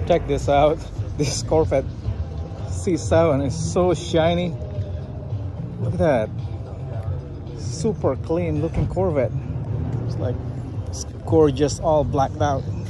Check this out. This Corvette C7 is so shiny. Look at that. Super clean looking Corvette. It's like it's gorgeous, all blacked out.